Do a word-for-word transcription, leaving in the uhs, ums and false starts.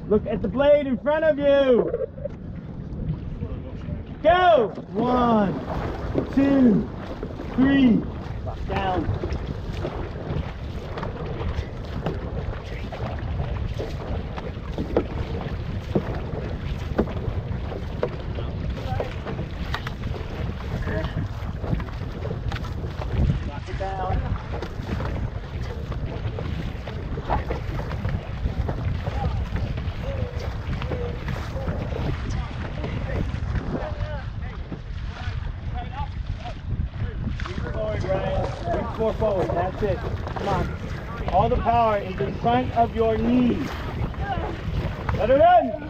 Look at the blade in front of you. Go! One, two, three. Lock down. Lock it down. More forward, that's it. Come on. All the power is in front of your knees. Let her in!